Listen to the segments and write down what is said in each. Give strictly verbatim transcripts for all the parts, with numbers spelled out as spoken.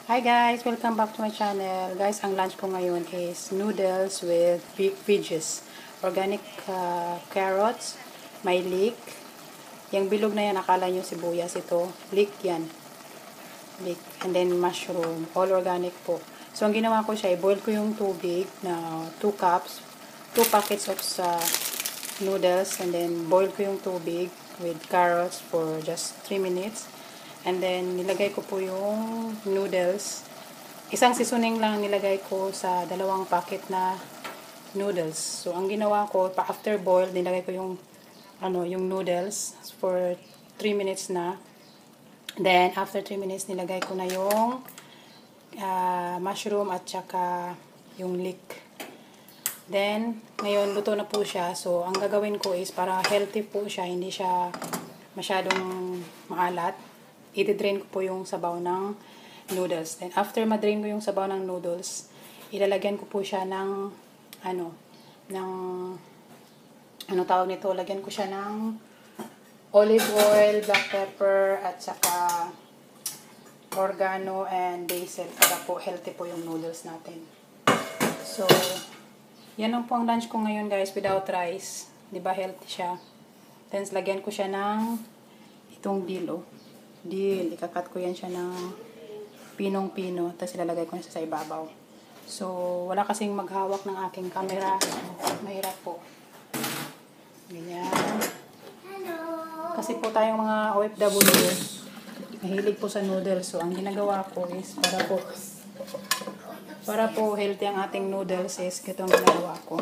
Hi guys! Welcome back to my channel. Guys, ang lunch ko ngayon is noodles with veggies. Organic uh, carrots, may leek. Yung bilog na yan, akala nyo sibuyas ito. Leek yan. Leek. And then mushroom. All organic po. So, ang ginawa ko siya, i-boil ko yung tubig na two cups. two packets of uh, noodles. And then, boil ko yung tubig with carrots for just three minutes. And then, nilagay ko po yung noodles. Isang seasoning lang nilagay ko sa dalawang packet na noodles. So, ang ginawa ko, pa after boil, nilagay ko yung, ano, yung noodles for three minutes na. Then, after three minutes, nilagay ko na yung uh, mushroom at saka yung leek. Then, ngayon, luto na po siya. So, ang gagawin ko is para healthy po siya, hindi siya masyadong maalat. I-drain ko po yung sabaw ng noodles. Then, after ma-drain ko yung sabaw ng noodles, ilalagyan ko po siya ng, ano, ng, ano tawag nito, lagyan ko siya ng olive oil, black pepper, at saka oregano and basil para po healthy po yung noodles natin. So, yan lang po ang lunch ko ngayon guys, without rice. Diba healthy siya? Then, lagyan ko siya ng itong D I I L, oh. D I I L, ikakat ko yan siya ng pinong-pino, tapos ilalagay ko na siya sa ibabaw. So, wala kasing maghawak ng aking camera. Mahirap po. Ganyan. Kasi po tayong mga O F W, mahilig po sa noodles. So, ang ginagawa ko is, para po, para po healthy ang ating noodles is, ito ang ginagawa ko.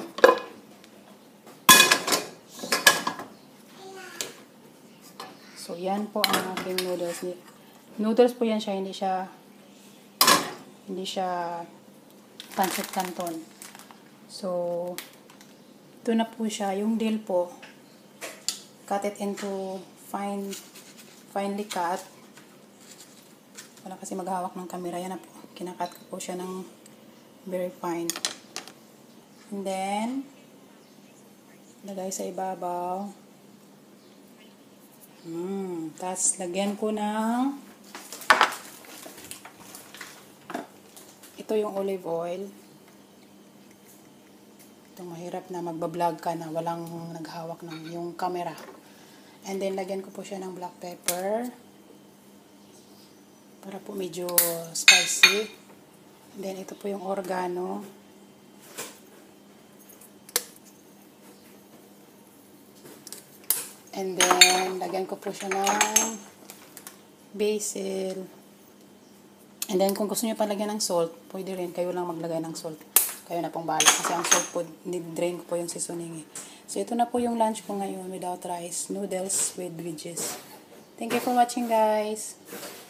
So, yan po ang aking noodles. Noodles po yan siya, hindi siya, hindi siya pancit canton. So, ito na po siya. Yung dill po, cut it into fine, finely cut. Wala kasi maghawak ng camera. Yan na po. Kinakat ko po siya ng very fine. And then, lagay sa ibabaw. Hmm, tapos lagyan ko ng ito yung olive oil. Ito mahirap na magbablog ka na walang naghawak ng yung camera. And then lagyan ko po siya ng black pepper para po medyo spicy. And then ito po yung oregano. And then, lagyan ko po siya ng basil. And then, kung gusto niyo pa lagyan ng salt, pwede rin. Kayo lang maglagay ng salt. Kayo na pong bahala. Kasi ang salt po, drain ko po yung seasoning eh. So, ito na po yung lunch ko ngayon without rice. Noodles with veggies. Thank you for watching guys.